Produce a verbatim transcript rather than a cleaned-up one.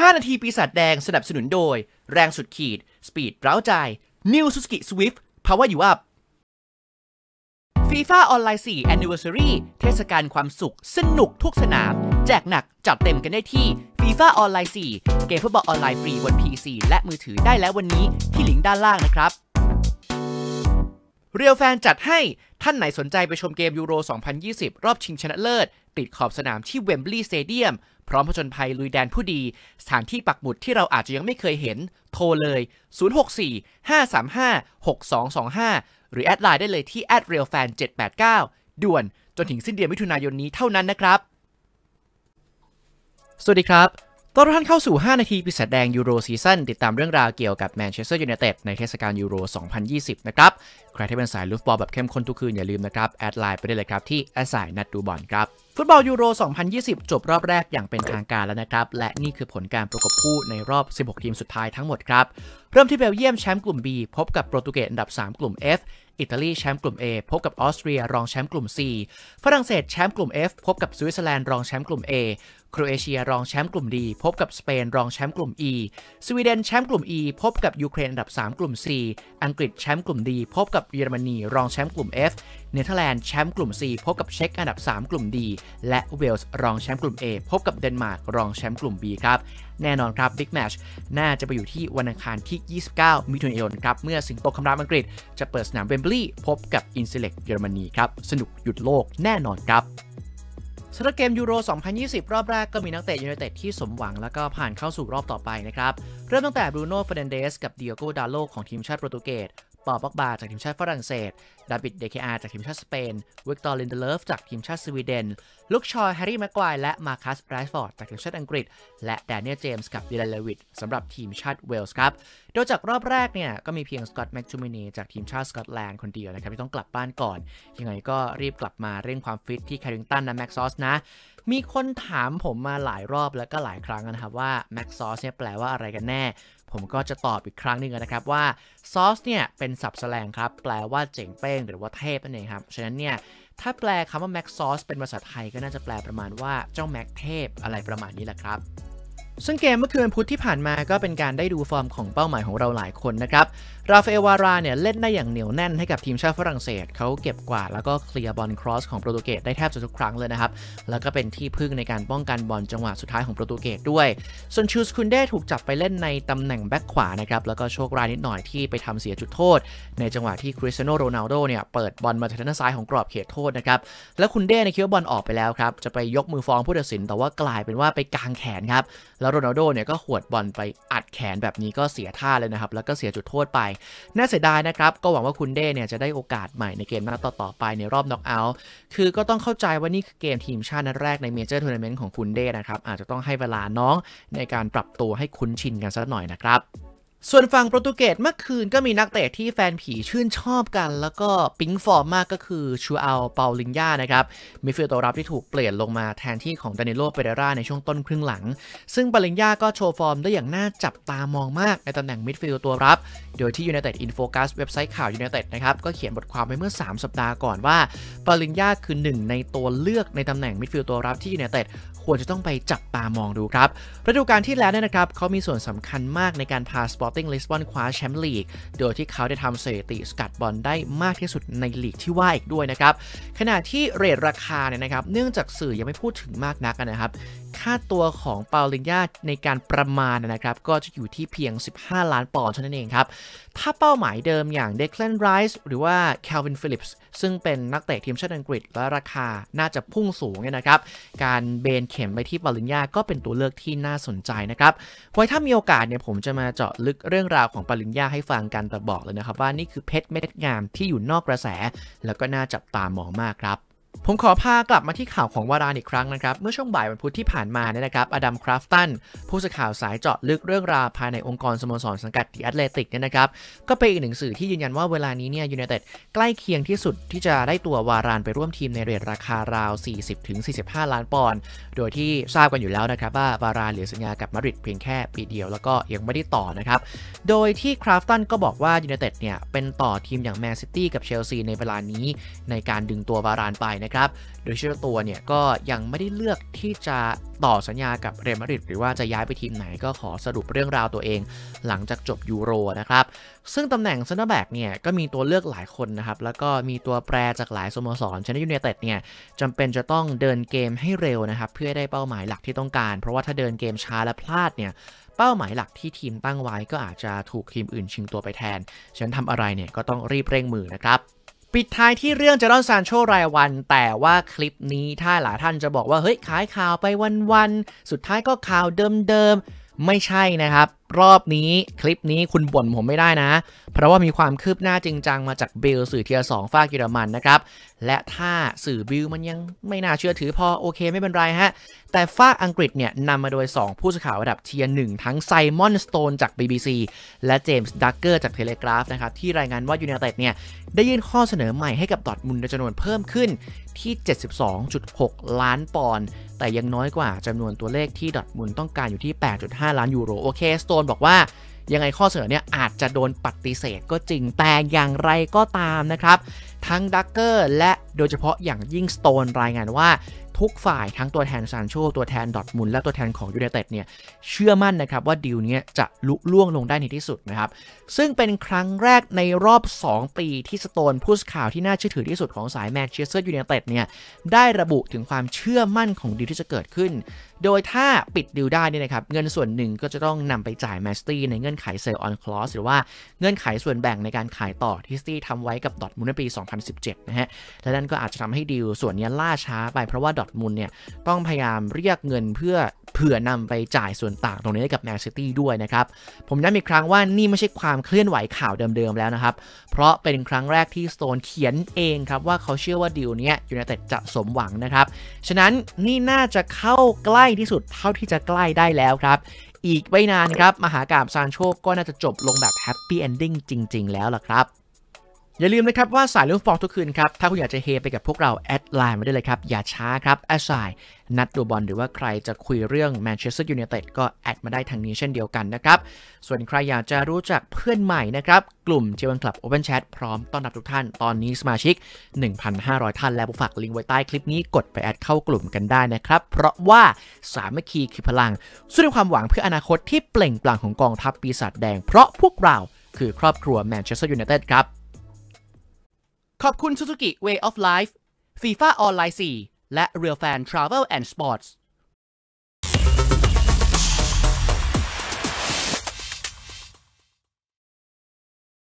านาทีปีศาจแดงสนับสนุนโดยแรงสุดขีดสปีดเร้าใจ New Suzuki Swift Power You Up FIFA ออนไลน์ โฟร์ Anniversary เทศกาลความสุขสนุกทุกสนามแจกหนักจัดเต็มกันได้ที่ FIFA ออนไลน์ โฟร์ เกมฟุตบอลออนไลน์ฟรีบน พี ซี และมือถือได้แล้ววันนี้ที่ลิงก์ด้านล่างนะครับเรียวแฟนจัดให้ท่านไหนสนใจไปชมเกมยูโร สองพันยี่สิบ รอบชิงชนะเลิศติดขอบสนามที่เวมบลีย์สเตเดียมพร้อมผจญภัยลุยแดนผู้ดีสถานที่ปักหมุดที่เราอาจจะยังไม่เคยเห็นโทรเลยศูนย์ หก สี่ ห้า สาม ห้า หก สอง สอง ห้าหรือแอดไลน์ได้เลยที่ แอท เรียลแฟน เจ็ด แปด เก้า ด่วนจนถึงสิ้นเดือนมิถุนายนนี้เท่านั้นนะครับสวัสดีครับต้อนรับท่านเข้าสู่ห้านาทีปีศาจแดงยูโรซีซั่นติดตามเรื่องราวเกี่ยวกับแมนเชสเตอร์ยูไนเต็ดในเทศกาลยูโร สองพันยี่สิบ นะครับใครที่เป็นสายลูฟบอลแบบเข้มข้นทุกคืนอย่าลืมนะครับแอดไลน์ไปได้เลยครับที่แอดสายนัดดูบอลครับฟุตบอลยูโร สองพันยี่สิบ จบรอบแรกอย่างเป็นทางการแล้วนะครับและนี่คือผลการประกบคู่ในรอบสิบหกทีมสุดท้ายทั้งหมดครับเริ่มที่เบลเยียมแชมป์กลุ่ม B พบกับโปรตุเกสอันดับสามกลุ่ม F อิตาลีแชมป์กลุ่ม A พบกับออสเตรียรองแชมป์กลุ่ม C ฝรั่งเศสแชมป์กลุ่ม F พบกับสวิตเซอร์แลนด์รองแชมป์กลุ่ม A โครเอเชียรองแชมป์กลุ่ม D พบกับสเปนรองแชมป์กลุ่ม E สวีเดนแชมป์กลุ่ม E พบกับยูเครนอันดับสามกลุ่ม C อังกฤษแชมป์กลุ่ม D พบกับเยอรมนีรองแชมป์กลุ่ม F เนเธอร์แลนด์แชมป์กลุ่ม C พบกับเช็กอันดับสามกลุ่ม D และเวลส์รองแชมป์กลุ่ม A พบกับเดนมาร์กรองแชมป์กลุ่ม B ครับแน่นอนครับบิ๊กแมตช์น่าจะไปอยู่ที่วันอังคารที่ยี่สิบเก้ามิถุนายนครับเมื่อสิงโตคำรามอังกฤษจะเปิดสนามเวมบลีย์พบกับอินเซเล็กเยอรมนีครับสนุกหยุดโลกแน่นอนครับสำหรับเกมยูโร สองพันยี่สิบ รอบแรกก็มีนักเตะยูไนเต็ดที่สมหวังแล้วก็ผ่านเข้าสู่รอบต่อไปนะครับเริ่มตั้งแต่บรูโน่ เฟอร์นันเดสกับดิโอโก ดาโลของทีมชาติโปรตุเกสปอ ป็อกบาจากทีมชาติฝรั่งเศสดาวิด เดเคอาร์จากทีมชาติสเปนวิกตอร์ ลินเดเลฟจากทีมชาติสวีเดนลุคชอยแฮร์รี่ แม็กไกวร์และมาคัส แรชฟอร์ดจากทีมชาติอังกฤษและแดเนียล เจมส์กับดิลัน เลวิตสำหรับทีมชาติเวลส์ครับโดยจากรอบแรกเนี่ยก็มีเพียงสกอตต์ แม็กจูมินีจากทีมชาติสกอตแลนด์คนเดียวนะครับที่ต้องกลับบ้านก่อนยังไงก็รีบกลับมาเร่งความฟิตที่แคริงตันนะแม็กซอสนะมีคนถามผมมาหลายรอบแล้วก็หลายครั้งนะครับว่าแม็กซอสเนี่ยแปลว่าอะไรกันแน่ผมก็จะตอบอีกครั้งหนึ่งนะครับว่าซอสเนี่ยเป็นศัพท์แสลงครับแปลว่าเจ๋งเป้งหรือว่าเทพนั่นเองครับฉะนั้นเนี่ยถ้าแปลคำว่าแม็กซอสเป็นภาษาไทยก็น่าจะแปลประมาณว่าเจ้าแม็กเทพอะไรประมาณนี้แหละครับซึ่งเกมเมื่อคืนพุธที่ผ่านมาก็เป็นการได้ดูฟอร์มของเป้าหมายของเราหลายคนนะครับราฟาเอล วาราเนี่ยเล่นได้อย่างเหนียวแน่นให้กับทีมชาติฝรั่งเศสเขาเก็บกวาดแล้วก็เคลียร์บอลครอสของโปรตุเกสได้แทบจะทุกครั้งเลยนะครับแล้วก็เป็นที่พึ่งในการป้องกันบอลจังหวะสุดท้ายของโปรตุเกสด้วยส่วนชูสคุนเดถูกจับไปเล่นในตำแหน่งแบ็คขวานะครับแล้วก็โชคร้ายนิดหน่อยที่ไปทำเสียจุดโทษในจังหวะที่คริสเตียโน โรนัลโดเนี่ยเปิดบอลมาทางด้านซ้ายของกรอบเขตโทษนะครับแล้วคุนเดเนี่ยคิดว่าบอลออกไปแล้วครับจะไปยกมือฟ้องผู้ตัดสินแต่ว่ากลายเป็นว่าไปกางแขนครับแล้วโรนัลโดเนี่ยก็หวดบอลไปอัดแขนแบบนี้ก็เสียท่าเลยนะครับแล้วก็เสียจุดโทษไปน่าเสียดายนะครับก็หวังว่าคุนเดเนี่ยจะได้โอกาสใหม่ในเกมนัดต่อๆไปในรอบน็อกเอาท์คือก็ต้องเข้าใจว่านี่คือเกมทีมชาตินัดแรกในเมเจอร์ทัวร์นาเมนต์ของคุนเดนะครับอาจจะต้องให้เวลาน้องในการปรับตัวให้คุ้นชินกันสักหน่อยนะครับส่วนฝั่งโปรตุเกสเมื่อคืนก็มีนักเตะที่แฟนผีชื่นชอบกันแล้วก็ปิ๊งฟอร์มมากก็คือชูอัล เปาลินญ่านะครับมิดฟิลด์ตัวรับที่ถูกเปลี่ยนลงมาแทนที่ของดานิโล เปเรราในช่วงต้นครึ่งหลังซึ่งเปาลินญ่าก็โชว์ฟอร์มได้อย่างน่าจับตามองมากในตำแหน่งมิดฟิลด์ตัวรับโดยที่ United In Focus เว็บไซต์ข่าว United นะครับก็เขียนบทความไปเมื่อสามสัปดาห์ก่อนว่าเปาลินญ่าคือหนึ่งในตัวเลือกในตำแหน่งมิดฟิลด์ตัวรับที่ Unitedควรจะต้องไปจับตามองดูครับฤดูกาลที่แล้วเนี่ยนะครับเขามีส่วนสำคัญมากในการพา Sporting Lisbon คว้าแชมป์ลีกโดยที่เขาได้ทำสถิติสกัดบอลได้มากที่สุดในลีกที่ว่าอีกด้วยนะครับขณะที่เรทราคาเนี่ยนะครับเนื่องจากสื่อยังไม่พูดถึงมากนักนะครับค่าตัวของเปาลินญ่าในการประมาณนะครับก็จะอยู่ที่เพียงสิบห้าล้านปอนด์เท่านั้นเองครับถ้าเป้าหมายเดิมอย่างเดคแลน ไรส์หรือว่าแคลวิน ฟิลิปส์ซึ่งเป็นนักเตะทีมชาติอังกฤษและราคาน่าจะพุ่งสูงเนี่ยนะครับการเบนเข็มไปที่เปาลินญ่าก็เป็นตัวเลือกที่น่าสนใจนะครับไว้ถ้ามีโอกาสเนี่ยผมจะมาเจาะลึกเรื่องราวของเปาลินญ่าให้ฟังกันแต่บอกเลยนะครับว่านี่คือเพชรเม็ดงามที่อยู่นอกกระแสแล้วก็น่าจับตามองมากครับผมขอพากลับมาที่ข่าวของวารานอีกครั้งนะครับเมื่อช่วงบ่ายวันพุธที่ผ่านมาเนี่ยนะครับอดัม คราฟตันผู้สื่อข่าวสายเจาะลึกเรื่องราวภายในองค์กรสโมสรสังกัดดิแอตเลติกเนี่ยนะครับก็เป็นอีกหนึ่งสื่อที่ยืนยันว่าเวลานี้เนี่ยยูไนเต็ดใกล้เคียงที่สุดที่จะได้ตัววารานไปร่วมทีมในเรทราคาราว สี่สิบถึงสี่สิบห้า ล้านปอนด์โดยที่ทราบกันอยู่แล้วนะครับว่าวารานเหลือสัญญากับมาดริดเพียงแค่ปีเดียวแล้วก็ยังไม่ได้ต่อนะครับโดยที่คราฟตันก็บอกว่ายูไนเต็ดเนี่ยเป็นต่อทีมอย่างแมนซิตี้กับเชลซีในเวลานี้ในการดึงตัววารานไปนะครับโดยเจ้าตัวเนี่ยก็ยังไม่ได้เลือกที่จะต่อสัญญากับเรอัลมาดริดหรือว่าจะย้ายไปทีมไหนก็ขอสรุปเรื่องราวตัวเองหลังจากจบยูโรนะครับซึ่งตำแหน่งเซนเตอร์แบ็กเนี่ยก็มีตัวเลือกหลายคนนะครับแล้วก็มีตัวแปรจากหลายสโมสรเช่นยูไนเต็ดเนี่ยจำเป็นจะต้องเดินเกมให้เร็วนะครับเพื่อได้เป้าหมายหลักที่ต้องการเพราะว่าถ้าเดินเกมช้าและพลาดเนี่ยเป้าหมายหลักที่ทีมตั้งไว้ก็อาจจะถูกทีมอื่นชิงตัวไปแทนฉะนั้นทำอะไรเนี่ยก็ต้องรีบเร่งมือนะครับปิดท้ายที่เรื่องเจดอนซานโชรายวันแต่ว่าคลิปนี้ถ้าหลายท่านจะบอกว่าเฮ้ยขายข่าวไปวันๆสุดท้ายก็ข่าวเดิมๆไม่ใช่นะครับรอบนี้คลิปนี้คุณบ่นผมไม่ได้นะเพราะว่ามีความคืบหน้าจริงจังมาจากบิลสื่อเทียร์สองฝากเยอรมันนะครับและถ้าสื่อบิลมันยังไม่น่าเชื่อถือพอโอเคไม่เป็นไรฮะแต่ฝากอังกฤษเนี่ยนำมาโดยสองผู้สื่อข่าวระดับเทียร์หนึ่งทั้งไซมอนสโตนจาก บี บี ซี และเจมส์ดักเกอร์จากเทเลกราฟนะครับที่รายงานว่ายูไนเต็ดเนี่ยได้ยื่นข้อเสนอใหม่ให้กับดอร์ทมุนด์ในจำนวนเพิ่มขึ้นที่ เจ็ดสิบสองจุดหก ล้านปอนด์แต่ยังน้อยกว่าจำนวนตัวเลขที่ดอร์ทมุนด์ต้องการอยู่ที่ แปดจุดห้า ล้านยูโรโอเคสโตนบอกว่ายังไงข้อเสนอเนี่ยอาจจะโดนปฏิเสธก็จริงแต่อย่างไรก็ตามนะครับทั้งดักเกอร์และโดยเฉพาะอย่างยิ่งสโตนรายงานว่าทุกฝ่ายทั้งตัวแทนซานโชตัวแทนดอร์ทมุนด์และตัวแทนของยูไนเต็ดเนี่ยเชื่อมั่นนะครับว่าดีลนี้จะลุล่วงลงได้ในที่สุดนะครับซึ่งเป็นครั้งแรกในรอบสองปีที่สโตนผู้สื่อข่าวที่น่าเชื่อถือที่สุดของสายแมนเชสเตอร์ยูไนเต็ดเนี่ยได้ระบุถึงความเชื่อมั่นของดีลที่จะเกิดขึ้นโดยถ้าปิดดีลได้เนี่ยนะครับเงินส่วนหนึ่งก็จะต้องนำไปจ่ายแมนซิตี้ในเงื่อนไขเซลล์ออนคลอสหรือว่าเงื่อนไขส่วนแบ่งในการขายต่อที่ซิตี้ทำไว้กับดอร์ทมุนด์ในปีสองพันสิบเจ็ดนะฮะและนั่นก็อาจจะทำให้ดีลส่วนนี้ล่าช้าไปเพราะว่าดอร์ทมุนด์เนี่ยต้องพยายามเรียกเงินเพื่อเผื่อนำไปจ่ายส่วนต่างตรงนี้ให้กับแมนซิตี้ด้วยนะครับผมย้ำอีกครั้งว่านี่ไม่ใช่ความเคลื่อนไหวข่าวเดิมๆแล้วนะครับเพราะเป็นครั้งแรกที่สโตนเขียนเองครับว่าเขาเชื่อว่าดีลนี้ยูไนเต็ดจะสมหวังนะครับฉะนั้นนี่น่าจะเข้าใกล้ที่สุดเท่าที่จะใกล้ได้แล้วครับอีกไม่นานครับมหากาพย์ซานโชก็น่าจะจบลงแบบแฮปปี้เอนดิ้งจริงๆแล้วล่ะครับอย่าลืมนะครับว่าสายเรื่องฟองทุกคืนครับถ้าคุณอยากจะเฮไปกับพวกเราแอดไลน์มาได้เลยครับอย่าช้าครับแอดไซน์นัดดูบอลหรือว่าใครจะคุยเรื่องแมนเชสเตอร์ยูไนเต็ดก็แอดมาได้ทางนี้เช่นเดียวกันนะครับส่วนใครอยากจะรู้จักเพื่อนใหม่นะครับกลุ่ม เจ วัน Club Open Chat พร้อมต้อนรับทุกท่านตอนนี้สมาชิก หนึ่งพันห้าร้อย ท่านและผมฝากลิงก์ไว้ใต้คลิปนี้กดไปแอดเข้ากลุ่มกันได้นะครับเพราะว่าสามัคคีคือพลังสู้ด้วยความหวังเพื่ออนาคตที่เปล่งปลั่งของกองทัพปีศาจแดงเพราะพวกเราคือครอบครัวแมนเชสเตอร์ยูไนเต็ดครับขอบคุณ Suzuki Way of Life ฟีฟ่า ออนไลน์ โฟร์ และ Real Fan Travel and Sports